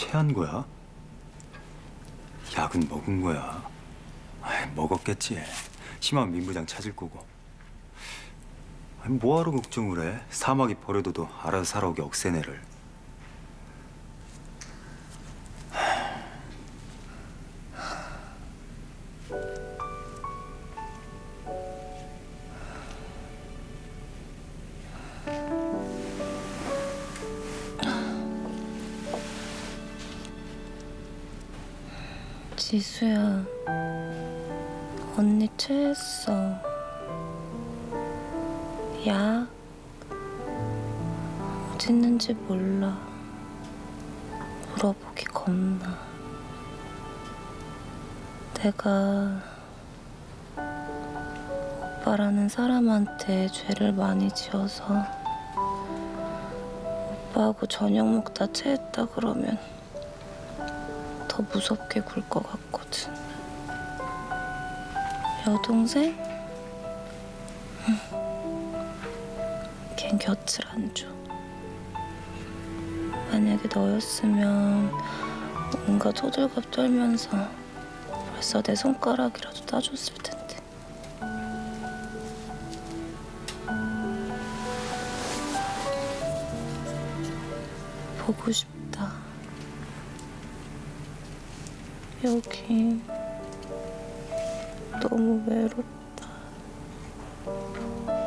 체한 거야? 약은 먹은 거야? 아이, 먹었겠지. 심하면 민부장 찾을 거고. 아니, 뭐하러 걱정을 해? 사막이 버려둬도 알아서 살아오게 억세네를. 지수야, 언니 체했어. 약 어딨는지 몰라. 물어보기 겁나. 내가 오빠라는 사람한테 죄를 많이 지어서 오빠하고 저녁 먹다 체했다 그러면 더 무섭게 굴 것 같거든. 여동생? 걘 곁을 안 줘. 만약에 너였으면 온갖 호들갑 떨면서 벌써 내 손가락이라도 따줬을 텐데. 보고 싶다. 여기 너무 외롭다.